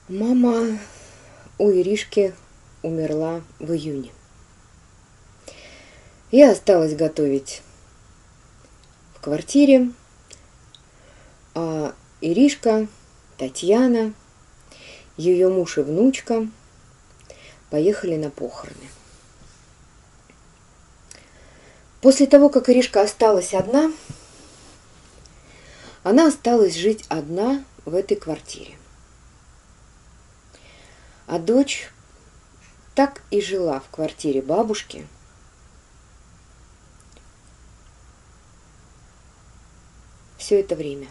Мама у Иришки умерла в июне. Я осталась готовить в квартире, а Иришка, Татьяна, ее муж и внучка поехали на похороны. После того, как Иришка осталась одна, она осталась жить одна в этой квартире. А дочь так и жила в квартире бабушки все это время.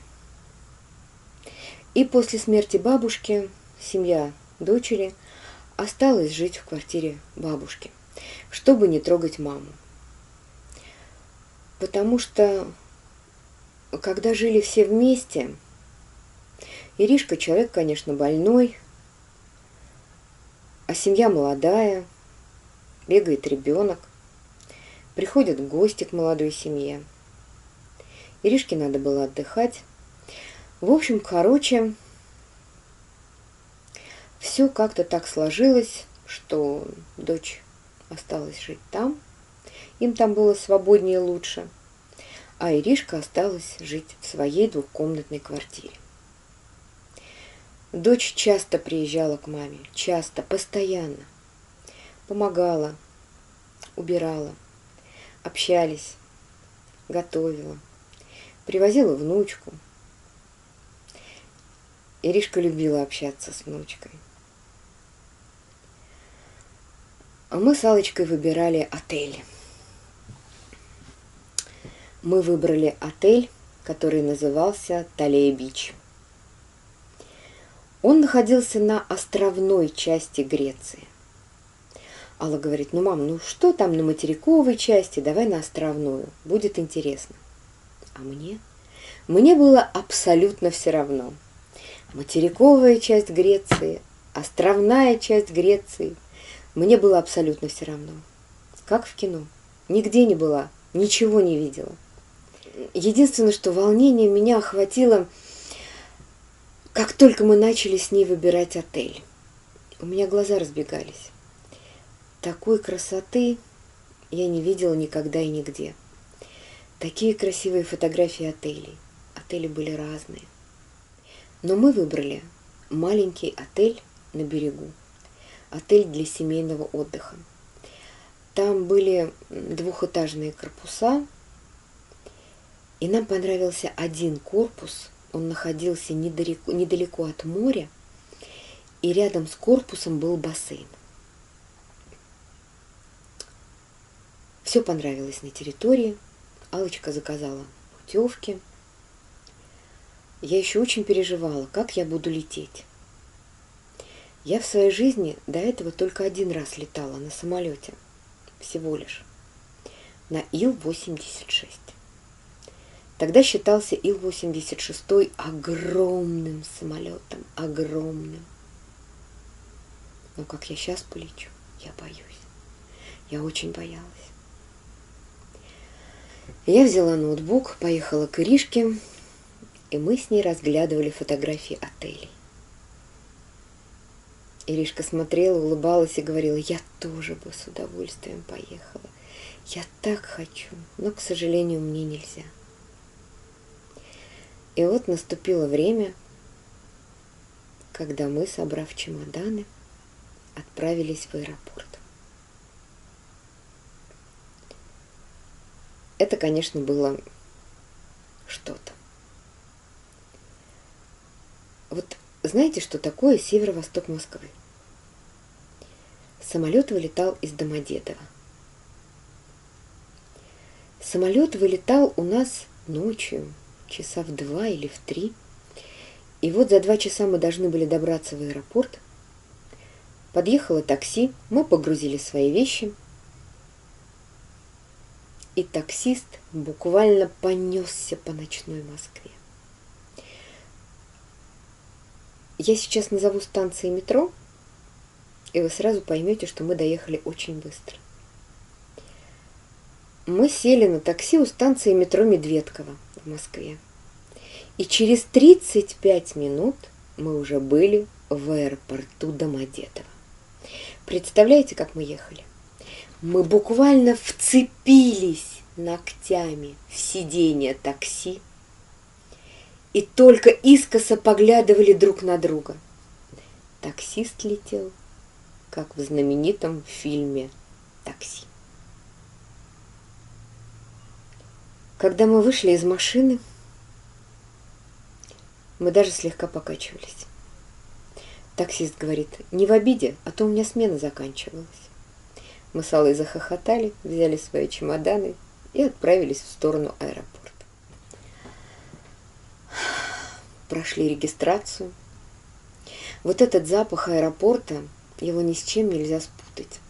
И после смерти бабушки семья дочери осталась жить в квартире бабушки, чтобы не трогать маму. Потому что, когда жили все вместе, Иришка человек, конечно, больной, а семья молодая, бегает ребенок, приходят гости к молодой семье. Иришке надо было отдыхать. В общем, все как-то так сложилось, что дочь осталась жить там, им там было свободнее, лучше, а Иришка осталась жить в своей двухкомнатной квартире. Дочь часто приезжала к маме, часто, постоянно. Помогала, убирала, общались, готовила, привозила внучку. Иришка любила общаться с внучкой. А мы с Аллочкой выбирали отель. Мы выбрали отель, который назывался Талея-Бич. Он находился на островной части Греции. Алла говорит: ну, мам, ну что там на материковой части, давай на островную, будет интересно. А мне было абсолютно все равно. Материковая часть Греции, островная часть Греции, мне было абсолютно все равно. Как в кино. Нигде не была, ничего не видела. Единственное, что волнение меня охватило, как только мы начали с ней выбирать отель. У меня глаза разбегались. Такой красоты я не видела никогда и нигде. Такие красивые фотографии отелей. Отели были разные. Но мы выбрали маленький отель на берегу. Отель для семейного отдыха. Там были двухэтажные корпуса. И нам понравился один корпус. Он находился недалеко от моря. И рядом с корпусом был бассейн. Все понравилось на территории. Аллочка заказала путевки. Я еще очень переживала, как я буду лететь. Я в своей жизни до этого только один раз летала на самолете. Всего лишь. На Ил-86. Тогда считался Ил-86 огромным самолетом. Огромным. Но как я сейчас полечу, я боюсь. Я очень боялась. Я взяла ноутбук, поехала к Иришке, и мы с ней разглядывали фотографии отелей. Иришка смотрела, улыбалась и говорила: я тоже бы с удовольствием поехала. Я так хочу, но, к сожалению, мне нельзя. И вот наступило время, когда мы, собрав чемоданы, отправились в аэропорт. Это, конечно, было что-то. Вот знаете, что такое северо-восток Москвы? Самолет вылетал из Домодедово. Самолет вылетал у нас ночью, часа в 2 или в 3. И вот за 2 часа мы должны были добраться в аэропорт. Подъехало такси, мы погрузили свои вещи. И таксист буквально понесся по ночной Москве. Я сейчас назову станции метро, и вы сразу поймете, что мы доехали очень быстро. Мы сели на такси у станции метро Медведково в Москве. И через 35 минут мы уже были в аэропорту Домодедово. Представляете, как мы ехали? Мы буквально вцепились ногтями в сиденье такси и только искоса поглядывали друг на друга. Таксист летел, как в знаменитом фильме «Такси». Когда мы вышли из машины, мы даже слегка покачивались. Таксист говорит: не в обиде, а то у меня смена заканчивалась. Мы с Аллой захохотали, взяли свои чемоданы и отправились в сторону аэропорта. Прошли регистрацию. Вот этот запах аэропорта, его ни с чем нельзя спутать.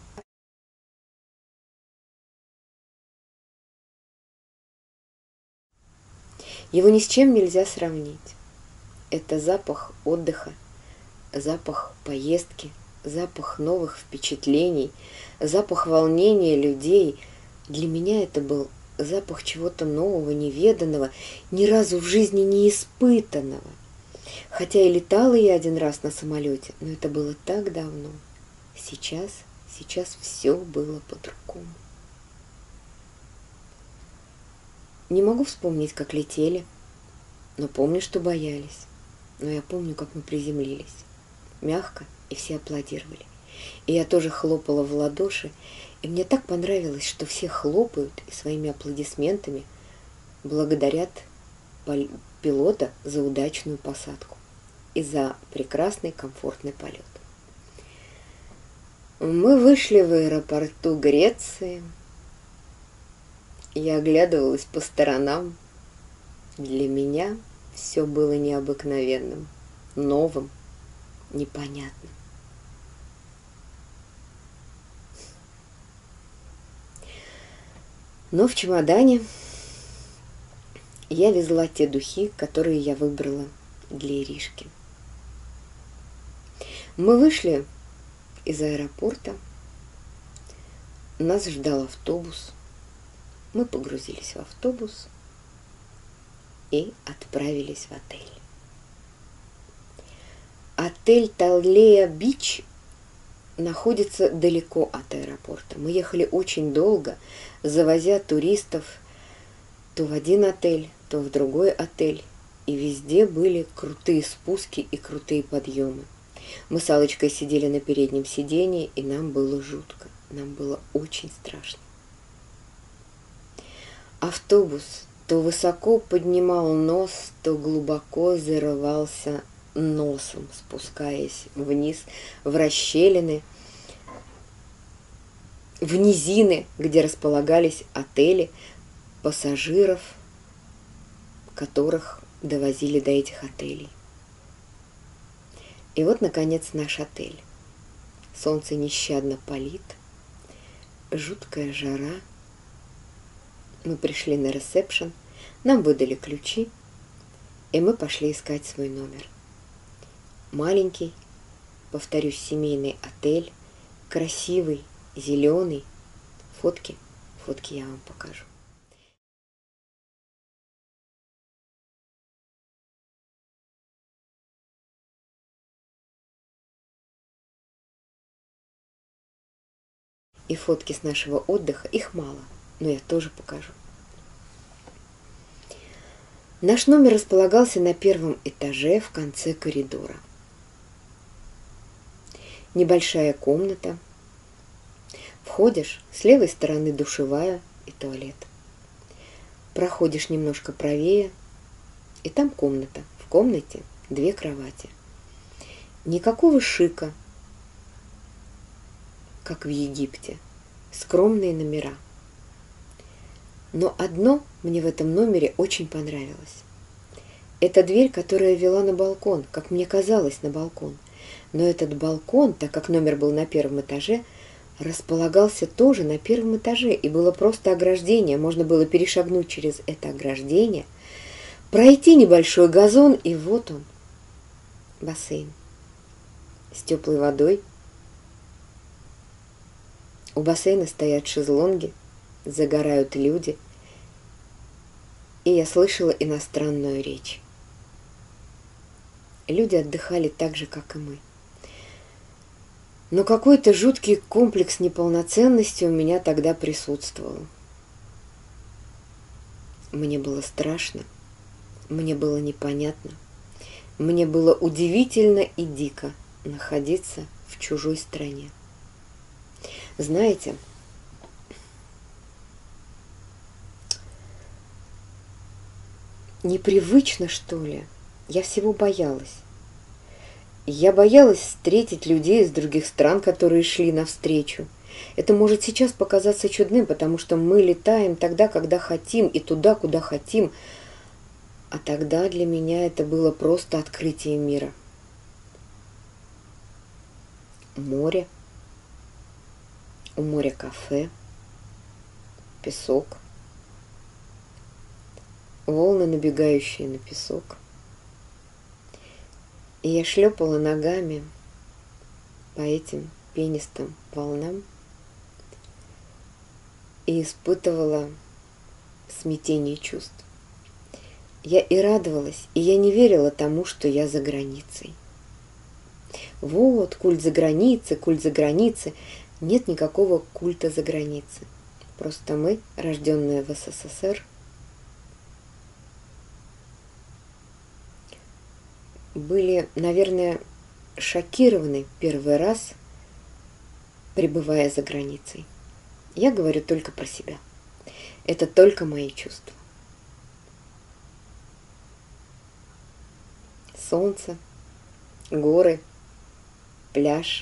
Его ни с чем нельзя сравнить. Это запах отдыха, запах поездки, запах новых впечатлений, запах волнения людей. Для меня это был запах чего-то нового, неведанного, ни разу в жизни не испытанного. Хотя и летала я один раз на самолете, но это было так давно. Сейчас все было по-другому. Не могу вспомнить, как летели, но помню, что боялись. Но я помню, как мы приземлились. Мягко, и все аплодировали. И я тоже хлопала в ладоши, и мне так понравилось, что все хлопают и своими аплодисментами благодарят пилота за удачную посадку и за прекрасный комфортный полет. Мы вышли в аэропорту Греции. Я оглядывалась по сторонам. Для меня все было необыкновенным, новым, непонятным. Но в чемодане я везла те духи, которые я выбрала для Иришки. Мы вышли из аэропорта, нас ждал автобус. Мы погрузились в автобус и отправились в отель. Отель Таллея-Бич находится далеко от аэропорта. Мы ехали очень долго, завозя туристов то в один отель, то в другой отель. И везде были крутые спуски и крутые подъемы. Мы с Аллочкой сидели на переднем сидении, и нам было жутко. Нам было очень страшно. Автобус то высоко поднимал нос, то глубоко зарывался носом, спускаясь вниз в расщелины, в низины, где располагались отели пассажиров, которых довозили до этих отелей. И вот, наконец, наш отель. Солнце нещадно палит, жуткая жара. Мы пришли на ресепшн, нам выдали ключи, и мы пошли искать свой номер. Маленький, повторюсь, семейный отель, красивый, зеленый. Фотки я вам покажу. И фотки с нашего отдыха, их мало, но я тоже покажу. Наш номер располагался на первом этаже в конце коридора. Небольшая комната. Входишь, с левой стороны душевая и туалет. Проходишь немножко правее, и там комната. В комнате 2 кровати. Никакого шика, как в Египте. Скромные номера. Но одно мне в этом номере очень понравилось. Это дверь, которая вела на балкон, как мне казалось, на балкон. Но этот балкон, так как номер был на первом этаже, располагался тоже на первом этаже, и было просто ограждение. Можно было перешагнуть через это ограждение, пройти небольшой газон, и вот он, бассейн с теплой водой. У бассейна стоят шезлонги, загорают люди, и я слышала иностранную речь. Люди отдыхали так же, как и мы. Но какой-то жуткий комплекс неполноценности у меня тогда присутствовал. Мне было страшно, мне было непонятно, мне было удивительно и дико находиться в чужой стране. Знаете, непривычно, что ли, я всего боялась. Я боялась встретить людей из других стран, которые шли навстречу. Это может сейчас показаться чудным, потому что мы летаем тогда, когда хотим, и туда, куда хотим. А тогда для меня это было просто открытие мира. Море, у моря кафе, песок, волны, набегающие на песок. И я шлепала ногами по этим пенистым волнам и испытывала смятение чувств. Я и радовалась, и я не верила тому, что я за границей. Вот, культ за границей, культ за границей. Нет никакого культа за границей. Просто мы, рожденные в СССР, были, наверное, шокированы первый раз, пребывая за границей. Я говорю только про себя. Это только мои чувства. Солнце, горы, пляж.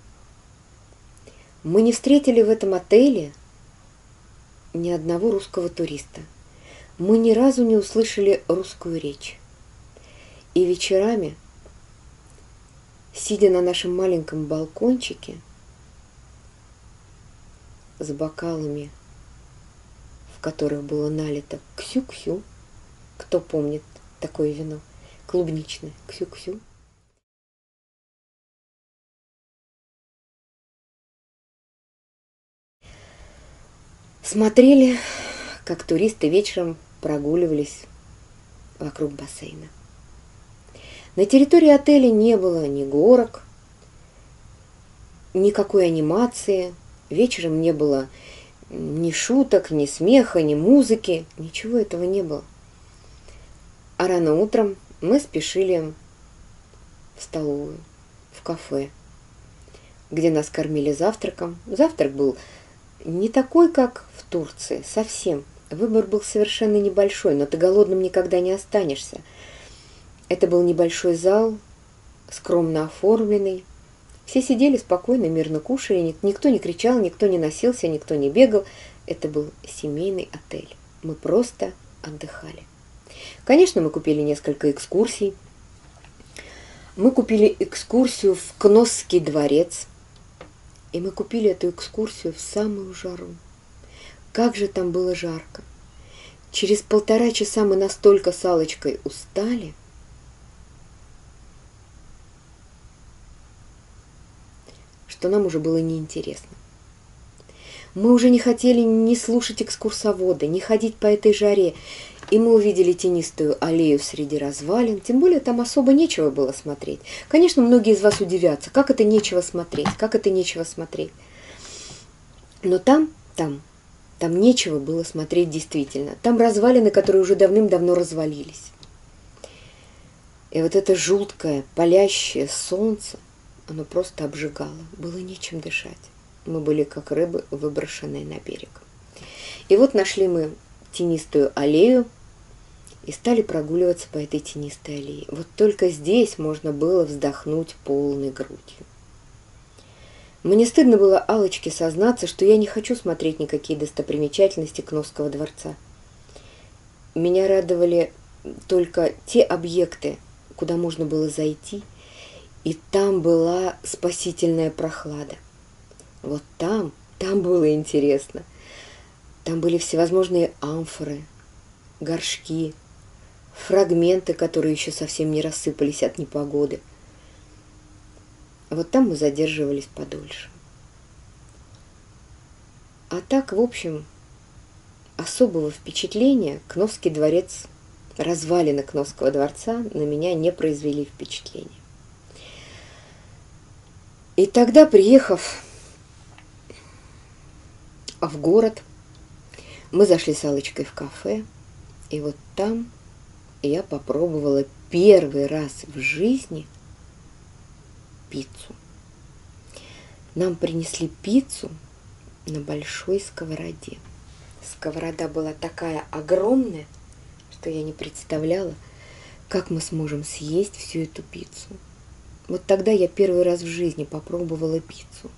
Мы не встретили в этом отеле ни одного русского туриста. Мы ни разу не услышали русскую речь. И вечерами, сидя на нашем маленьком балкончике с бокалами, в которых было налито ксю-ксю, кто помнит такое вино, клубничное ксю-ксю, смотрели, как туристы вечером прогуливались вокруг бассейна. На территории отеля не было ни горок, никакой анимации, вечером не было ни шуток, ни смеха, ни музыки, ничего этого не было. А рано утром мы спешили в столовую, в кафе, где нас кормили завтраком. Завтрак был не такой, как в Турции, совсем. Выбор был совершенно небольшой, но ты голодным никогда не останешься. Это был небольшой зал, скромно оформленный. Все сидели спокойно, мирно кушали, никто не кричал, никто не носился, никто не бегал. Это был семейный отель. Мы просто отдыхали. Конечно, мы купили несколько экскурсий. Мы купили экскурсию в Кносский дворец. И мы купили эту экскурсию в самую жару. Как же там было жарко. Через 1,5 часа мы настолько с Аллочкой устали, что нам уже было неинтересно. Мы уже не хотели ни слушать экскурсовода, ни ходить по этой жаре, и мы увидели тенистую аллею среди развалин, тем более там особо нечего было смотреть. Конечно, многие из вас удивятся, как это нечего смотреть, как это нечего смотреть. Но там нечего было смотреть действительно. Там развалины, которые уже давным-давно развалились. И вот это жуткое, палящее солнце, оно просто обжигало, было нечем дышать. Мы были как рыбы, выброшенные на берег. И вот нашли мы тенистую аллею и стали прогуливаться по этой тенистой аллее. Вот только здесь можно было вздохнуть полной грудью. Мне стыдно было Аллочке сознаться, что я не хочу смотреть никакие достопримечательности Кносского дворца. Меня радовали только те объекты, куда можно было зайти, и там была спасительная прохлада. Вот там было интересно. Там были всевозможные амфоры, горшки, фрагменты, которые еще совсем не рассыпались от непогоды. Вот там мы задерживались подольше. А так, в общем, особого впечатления Кносский дворец, развалины Кносского дворца на меня не произвели впечатления. И тогда, приехав в город, мы зашли с Аллочкой в кафе, и вот там я попробовала первый раз в жизни пиццу. Нам принесли пиццу на большой сковороде. Сковорода была такая огромная, что я не представляла, как мы сможем съесть всю эту пиццу. Вот тогда я первый раз в жизни попробовала пиццу.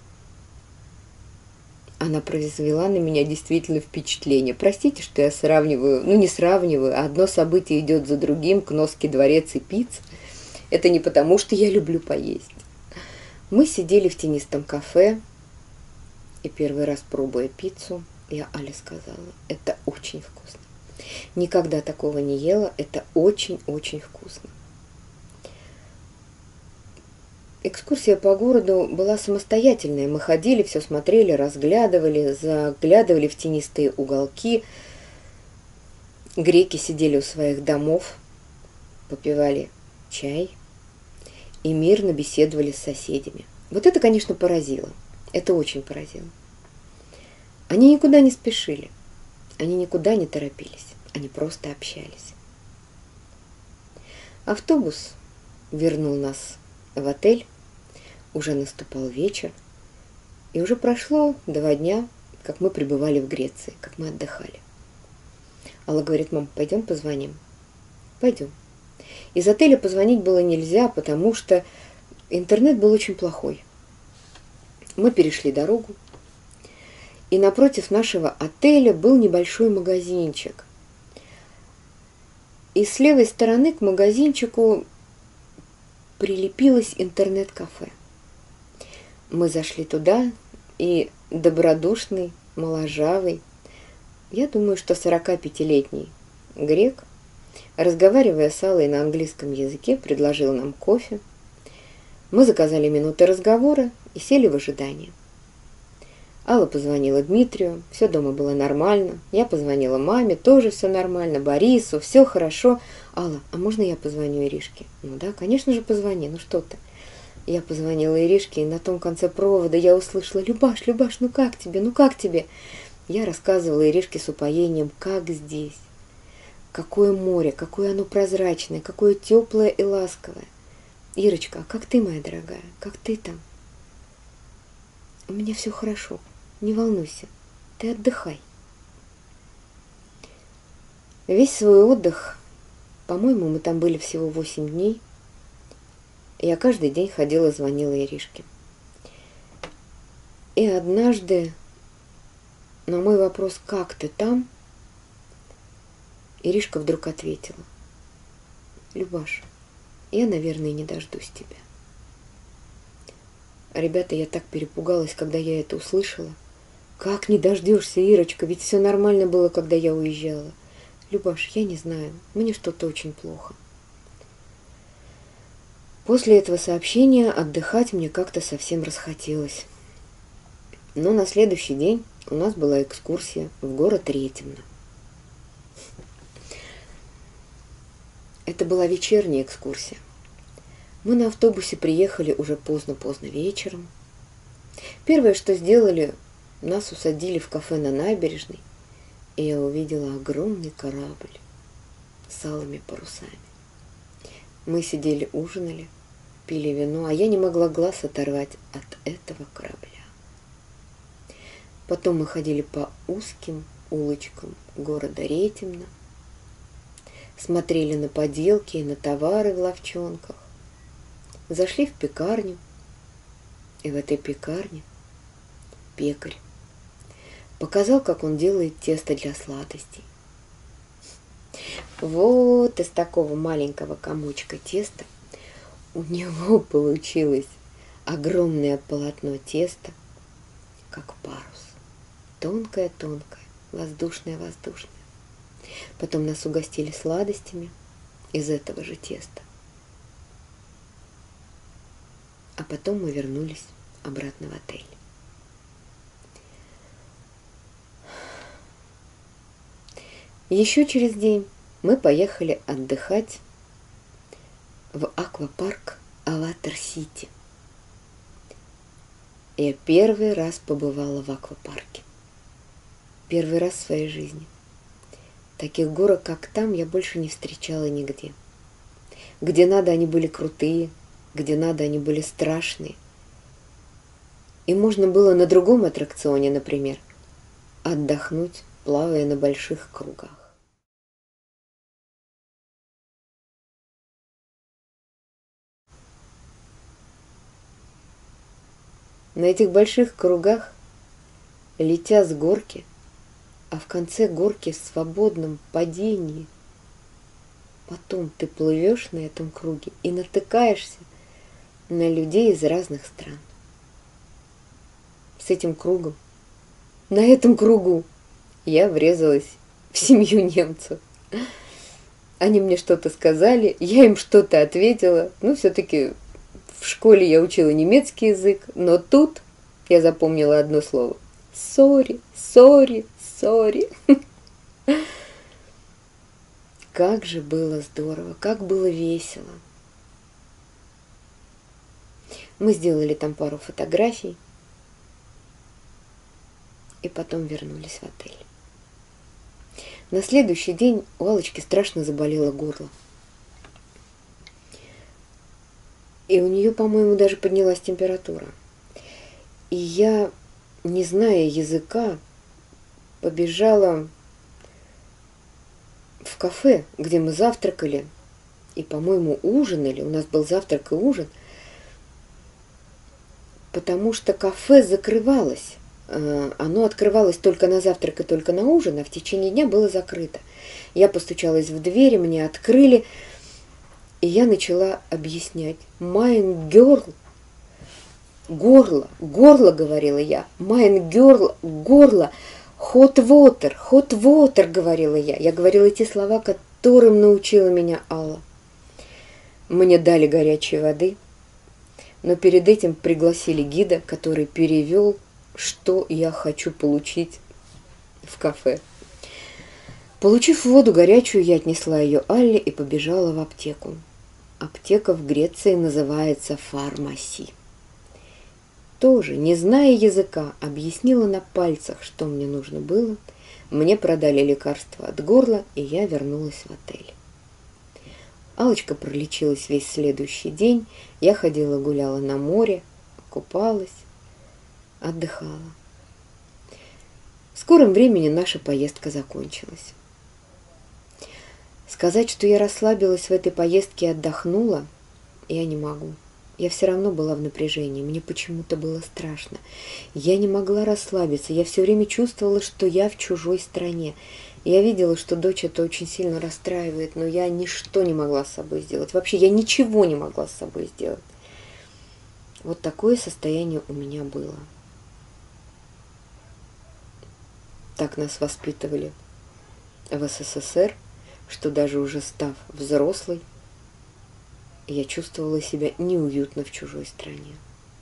Она произвела на меня действительно впечатление. Простите, что я сравниваю, не сравниваю, а одно событие идет за другим, Кносский дворец и пицца. Это не потому, что я люблю поесть. Мы сидели в тенистом кафе, и первый раз, пробуя пиццу, я Але сказала: это очень вкусно. Никогда такого не ела, это очень-очень вкусно. Экскурсия по городу была самостоятельная. Мы ходили, все смотрели, разглядывали, заглядывали в тенистые уголки. Греки сидели у своих домов, попивали чай и мирно беседовали с соседями. Вот это, конечно, поразило. Это очень поразило. Они никуда не спешили, они никуда не торопились, они просто общались. Автобус вернул нас в отель, уже наступал вечер, и уже прошло 2 дня, как мы пребывали в Греции, как мы отдыхали. Алла говорит: мам, пойдем позвоним? Пойдем. Из отеля позвонить было нельзя, потому что интернет был очень плохой. Мы перешли дорогу, и напротив нашего отеля был небольшой магазинчик. И с левой стороны к магазинчику прилепилось интернет-кафе. Мы зашли туда, и добродушный, моложавый, я думаю, что 45-летний грек, разговаривая с Аллой на английском языке, предложил нам кофе. Мы заказали минуты разговора и сели в ожидании. Алла позвонила Дмитрию, все дома было нормально. Я позвонила маме, тоже все нормально. Борису, все хорошо. Алла, а можно я позвоню Иришке? Ну да, конечно же, позвони, ну что ты. Я позвонила Иришке, и на том конце провода я услышала: Любаш, Любаш, ну как тебе, ну как тебе? Я рассказывала Иришке с упоением, как здесь. Какое море, какое оно прозрачное, какое теплое и ласковое. Ирочка, а как ты, моя дорогая, как ты там? У меня все хорошо, не волнуйся, ты отдыхай. Весь свой отдых, по-моему, мы там были всего 8 дней, я каждый день ходила, звонила Иришке. И однажды на мой вопрос: как ты там? Иришка вдруг ответила: Любаш, я, наверное, не дождусь тебя. Ребята, я так перепугалась, когда я это услышала. Как не дождешься, Ирочка? Ведь все нормально было, когда я уезжала. Любаш, я не знаю, мне что-то очень плохо. После этого сообщения отдыхать мне как-то совсем расхотелось. Но на следующий день у нас была экскурсия в город Ретемно. Это была вечерняя экскурсия. Мы на автобусе приехали уже поздно-поздно вечером. Первое, что сделали, нас усадили в кафе на набережной, и я увидела огромный корабль с алыми парусами. Мы сидели, ужинали, пили вино, а я не могла глаз оторвать от этого корабля. Потом мы ходили по узким улочкам города Ретемно, смотрели на поделки и на товары в лавчонках, зашли в пекарню, и в этой пекарне пекарь показал, как он делает тесто для сладостей. Вот из такого маленького комочка теста у него получилось огромное полотно теста, как парус. Тонкое-тонкое, воздушное-воздушное. Потом нас угостили сладостями из этого же теста. А потом мы вернулись обратно в отель. Еще через день мы поехали отдыхать в аквапарк Алатар Сити. Я первый раз побывала в аквапарке. Первый раз в своей жизни. Таких горок, как там, я больше не встречала нигде. Где надо, они были крутые, где надо, они были страшные. И можно было на другом аттракционе, например, отдохнуть, плавая на больших кругах. На этих больших кругах, летя с горки, а в конце горки в свободном падении, потом ты плывешь на этом круге и натыкаешься на людей из разных стран. С этим кругом, на этом кругу я врезалась в семью немцев. Они мне что-то сказали, я им что-то ответила. Ну, все-таки в школе я учила немецкий язык, но тут я запомнила одно слово. Сори, сори, сори. Как же было здорово, как было весело. Мы сделали там пару фотографий и потом вернулись в отель. На следующий день у Аллочки страшно заболело горло. И у нее, по-моему, даже поднялась температура. И я, не зная языка, побежала в кафе, где мы завтракали и, по-моему, ужинали. У нас был завтрак и ужин, потому что кафе закрывалось. Оно открывалось только на завтрак и только на ужин, а в течение дня было закрыто. Я постучалась в дверь, мне открыли, и я начала объяснять. «Mein Girl», горло, горло, говорила я. «Mein Girl», горло. «Hot water», говорила я. Я говорила те слова, которым научила меня Алла. Мне дали горячей воды, но перед этим пригласили гида, который перевел, что я хочу получить в кафе. Получив воду горячую, я отнесла ее Алле и побежала в аптеку. Аптека в Греции называется фармаси. Тоже, не зная языка, объяснила на пальцах, что мне нужно было. Мне продали лекарства от горла, и я вернулась в отель. Аллочка пролечилась весь следующий день. Я ходила, гуляла на море, купалась, отдыхала. В скором времени наша поездка закончилась. Сказать, что я расслабилась в этой поездке и отдохнула, я не могу. Я все равно была в напряжении, мне почему-то было страшно. Я не могла расслабиться, я все время чувствовала, что я в чужой стране. Я видела, что дочь это очень сильно расстраивает, но я ничто не могла с собой сделать. Вообще, я ничего не могла с собой сделать. Вот такое состояние у меня было. Так нас воспитывали в СССР, что даже уже став взрослой, я чувствовала себя неуютно в чужой стране.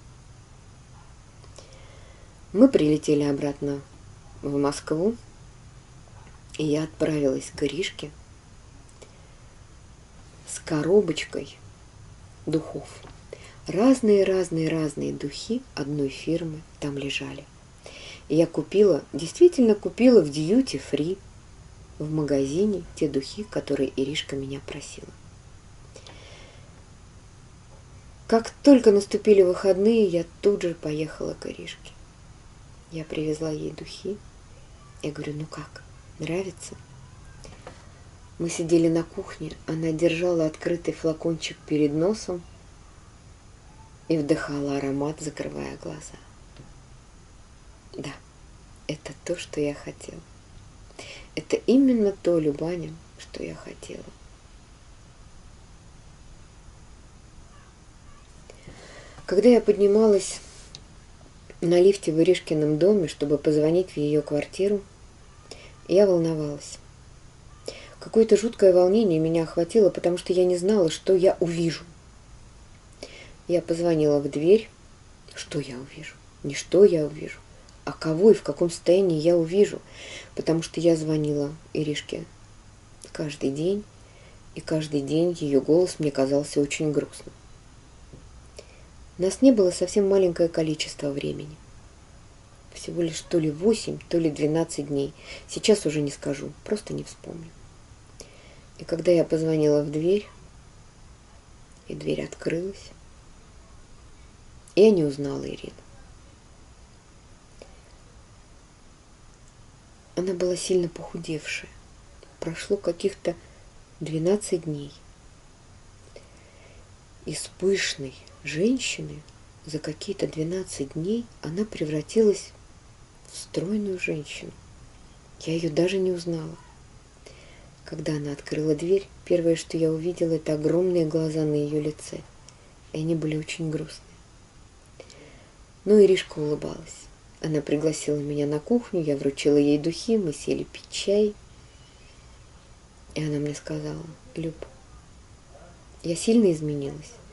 Мы прилетели обратно в Москву, и я отправилась к Иришке с коробочкой духов. Разные духи одной фирмы там лежали. И я купила, действительно купила в Duty Free, в магазине, те духи, которые Иришка меня просила. Как только наступили выходные, я тут же поехала к Иришке. Я привезла ей духи. Я говорю, ну как, нравится? Мы сидели на кухне, она держала открытый флакончик перед носом и вдыхала аромат, закрывая глаза. Да, это то, что я хотела. Это именно то, Любаня, что я хотела. Когда я поднималась на лифте в Иришкином доме, чтобы позвонить в ее квартиру, я волновалась. Какое-то жуткое волнение меня охватило, потому что я не знала, что я увижу. Я позвонила в дверь. Что я увижу? Не что я увижу, а кого и в каком состоянии я увижу. Потому что я звонила Иришке каждый день, и каждый день ее голос мне казался очень грустным. Нас не было совсем маленькое количество времени. Всего лишь то ли 8, то ли 12 дней. Сейчас уже не скажу, просто не вспомню. И когда я позвонила в дверь, и дверь открылась, я не узнала Ирину. Она была сильно похудевшая. Прошло каких-то 12 дней. Из пышной женщины за какие-то 12 дней она превратилась в стройную женщину. Я ее даже не узнала. Когда она открыла дверь, первое, что я увидела, это огромные глаза на ее лице. И они были очень грустные. Но Иришка улыбалась. Она пригласила меня на кухню, я вручила ей духи, мы сели пить чай. И она мне сказала: Люб, я сильно изменилась.